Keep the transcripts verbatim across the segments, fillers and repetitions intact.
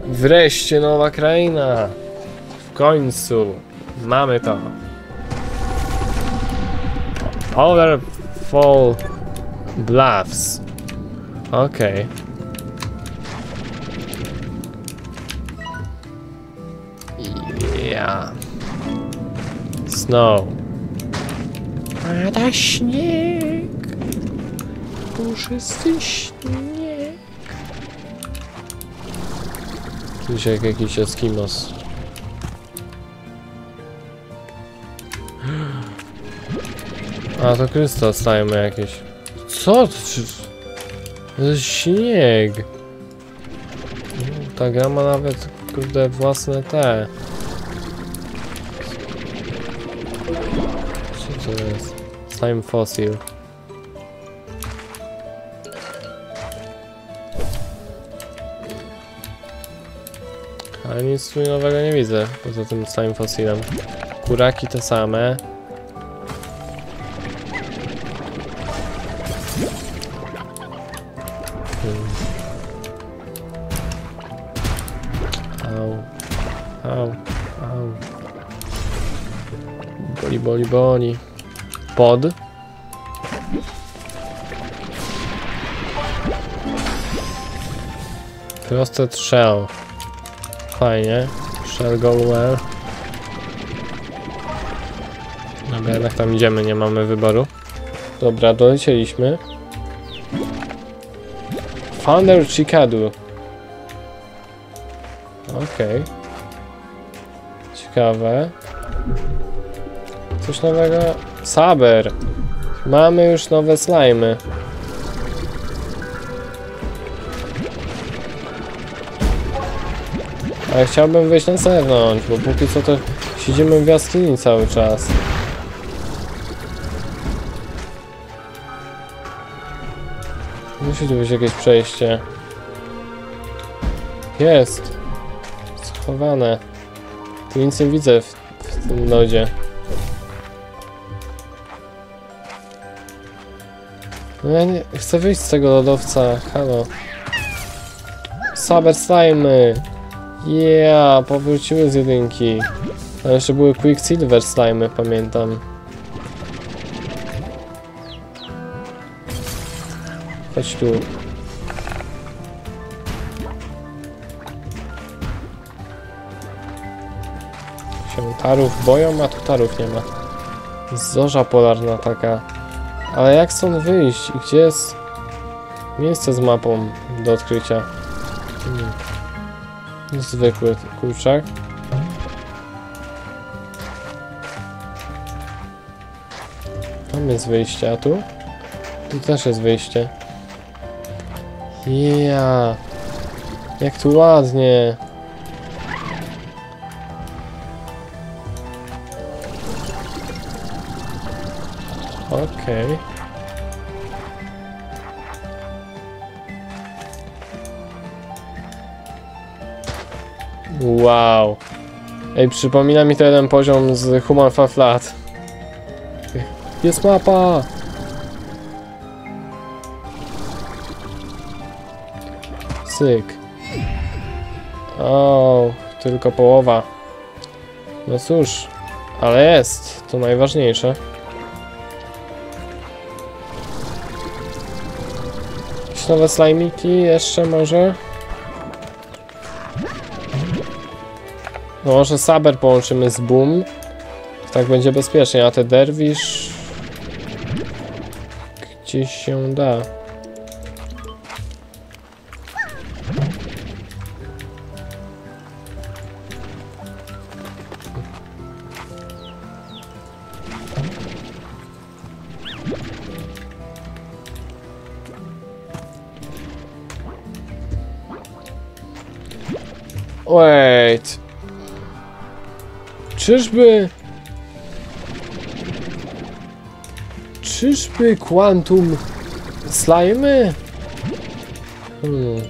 Wreszcie nowa kraina. W końcu mamy to. Powderful Bluffs. Okej. Okay. Yeah. Snow. Pada śnieg. Puszysty śnieg. Tu się jak jakiś Eskimos. A to krystal stajemy jakieś. Co? To jest śnieg. Ta gra ma nawet kurde własne te. Co to jest? Slime fossil. Ale nic tu nowego nie widzę poza tym slime fossilem. Kuraki te same. Hmm. Au. Au. Au. Boli, boli, boli. Pod. Frosted shell. Fajnie. Shell go well. Dobra, jednak tam idziemy, nie mamy wyboru. Dobra, dolecieliśmy. Thunder Chikadu. Okej. Okay. Ciekawe. Coś nowego. Saber. Mamy już nowe slimy. Ale chciałbym wyjść na zewnątrz, bo póki co to siedzimy w jaskini cały czas. Musi tu być jakieś przejście. Jest. Schowane. Tu nic nie widzę w, w tym lodzie. No ja nie chcę wyjść z tego lodowca. Halo. Saber slimy. Yeah, powróciły z jedynki. Ale jeszcze były Quicksilver slimy, pamiętam. Chodź tu. Się tarów boją, a tu tarów nie ma. Zorza polarna taka. Ale jak stąd wyjść? I gdzie jest miejsce z mapą do odkrycia? Hmm. Zwykły kurczak. Tam jest wyjście, a tu? Tu też jest wyjście. Yeah. Jak tu ładnie. Okej. Okay. Wow. Ej, przypomina mi to jeden poziom z Human Fall Flat. Jest mapa! Syk. O, tylko połowa. No cóż, ale jest. To najważniejsze. Jakieś nowe slajmiki jeszcze może? No może Saber połączymy z Boom. Tak będzie bezpiecznie, a te Derwisz gdzieś się da. Wait. Czyżby... Czyżby Quantum Slimy? Hmm.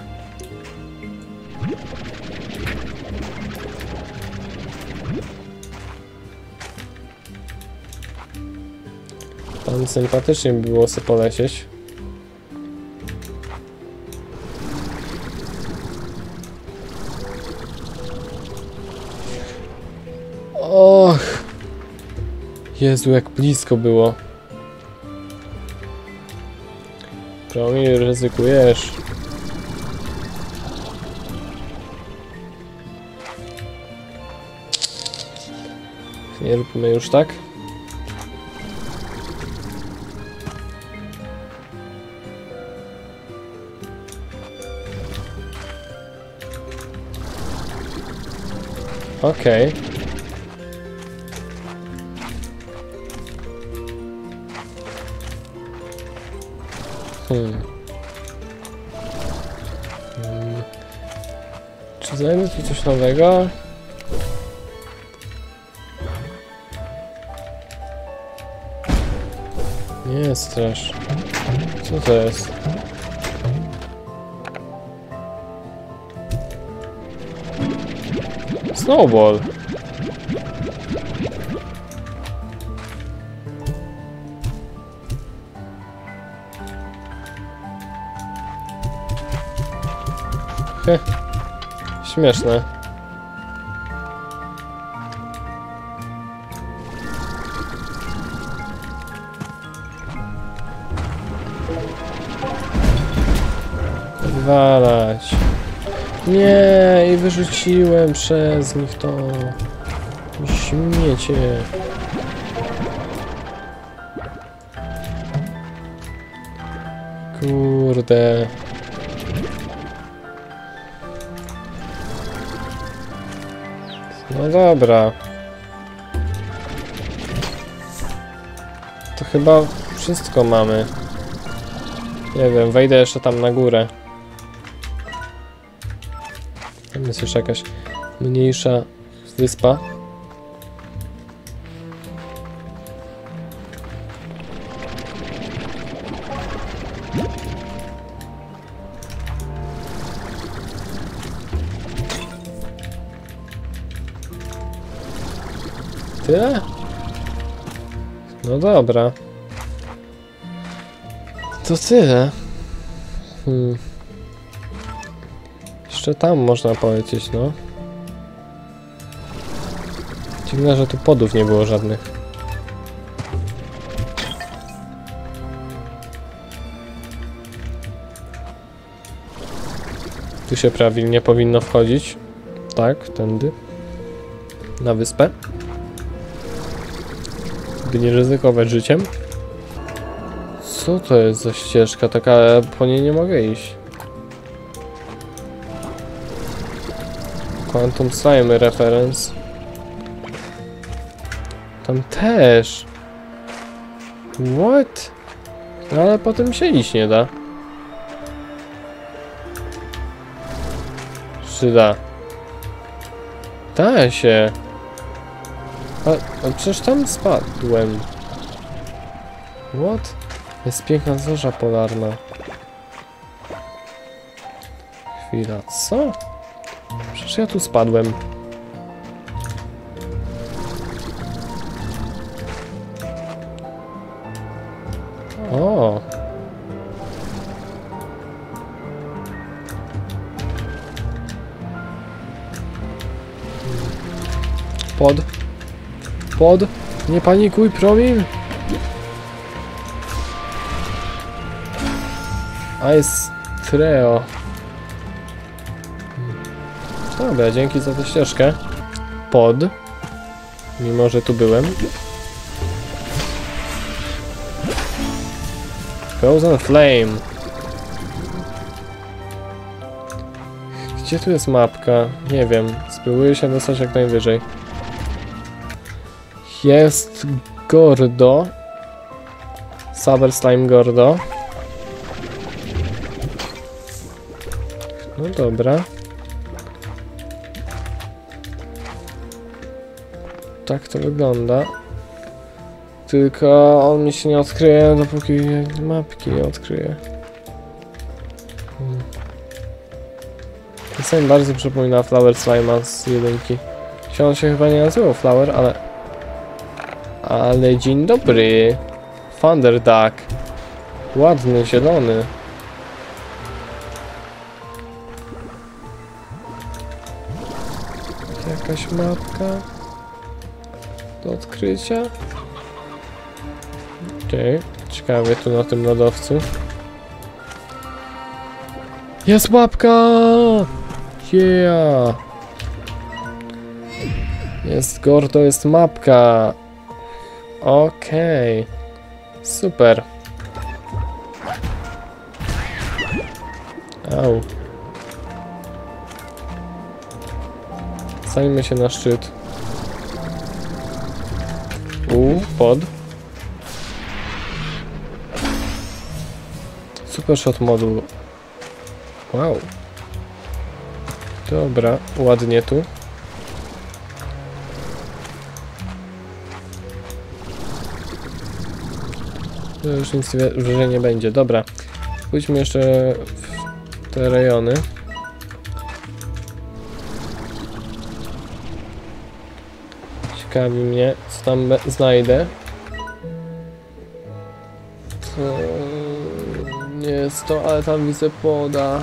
Tam sympatycznie by było sobie polecieć. Jezu, jak blisko było. Promil, ryzykujesz. Nie róbmy już tak. Okej. Okay. Hmm. Hmm. Czy znajdę tu coś nowego? Nie strasz. Co to jest? Snowball. Heh. Śmieszne. Walać. Nie, i wyrzuciłem przez nich to. Śmiecie. Kurde. No dobra. To chyba wszystko mamy. Nie wiem, wejdę jeszcze tam na górę. Tam jest jeszcze jakaś mniejsza wyspa. Tyle? No dobra. To tyle. Hmm. Jeszcze tam można polecieć, no. Dziwne, że tu podów nie było żadnych. Tu się prawidłnie powinno wchodzić. Tak, tędy. Na wyspę. By nie ryzykować życiem. Co to jest za ścieżka? Taka, po niej nie mogę iść. Quantum Slime reference. Tam też. What? No ale potem się iść nie da. Czy da? Da się. A, a przecież tam spadłem. What? Jest piękna zorza polarna. Chwila, co? Przecież ja tu spadłem. O. Pod. Pod. Nie panikuj, Promil. Ice Treo. Dobra, dzięki za tę ścieżkę. Pod. Mimo, że tu byłem. Frozen Flame. Gdzie tu jest mapka? Nie wiem. Spróbuję się dostać jak najwyżej. Jest Gordo. Saber Slime Gordo. No dobra. Tak to wygląda. Tylko on mi się nie odkryje, dopóki mapki nie odkryje. Hmm. Ten slime bardzo przypomina Flower Slime'a z jedynki. On się chyba nie nazywał Flower, ale... Ale dzień dobry. Thunder Duck. Ładny, zielony. Jakaś mapka do odkrycia? Okej, ciekawie tu na tym lodowcu. Jest łapka! Yeah! Jest Gordo, jest mapka. Okej. Super. Au. Stańmy się na szczyt. U, pod. Super shot moduł. Wow. Dobra, ładnie tu. To już nic wyżej nie będzie. Dobra. Pójdźmy jeszcze w te rejony. Ciekawi mnie, co tam znajdę. To nie jest to, ale tam widzę poda.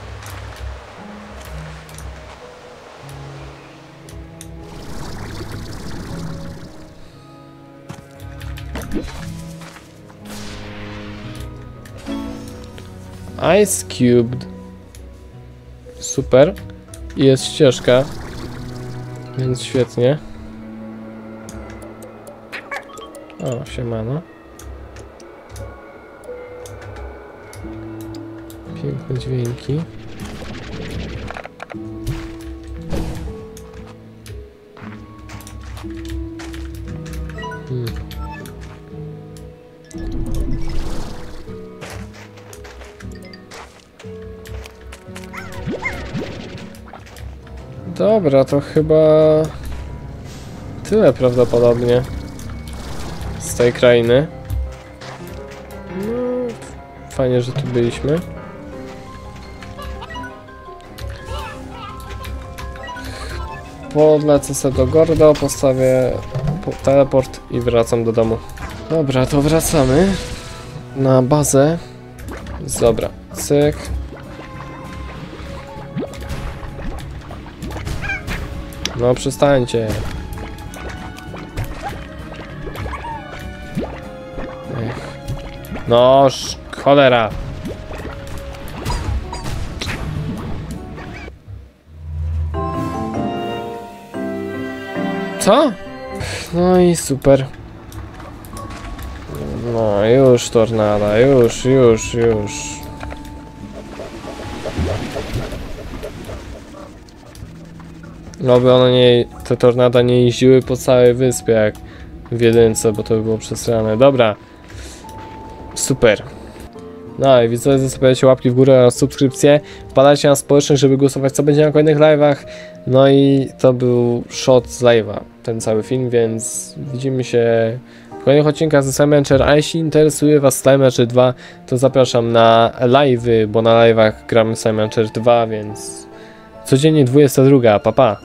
Ice Cubed. Super. I jest ścieżka. Więc świetnie. O, siemano. Piękne dźwięki. Hmm. Dobra, to chyba tyle prawdopodobnie z tej krainy. No, fajnie, że tu byliśmy. Podlecę sobie do Gordo, postawię teleport i wracam do domu. Dobra, to wracamy na bazę. Dobra, cyk. No przestańcie. Ech. No cholera. Co? No i super. No już tornada, już, już, już. No by one nie, te tornada nie jeździły po całej wyspie jak w jedynce, bo to by było przesrane. Dobra. Super. No i widzowie, zostawiajcie łapki w górę oraz subskrypcje. Wpadajcie na społeczność, żeby głosować, co będzie na kolejnych live'ach. No i to był shot z live'a, ten cały film, więc widzimy się w kolejnych odcinkach ze Slime Rancher. A jeśli interesuje was Slime Rancher dwa, to zapraszam na live'y, bo na live'ach gramy Slime Rancher dwa, więc codziennie dwudziesta druga. Pa pa!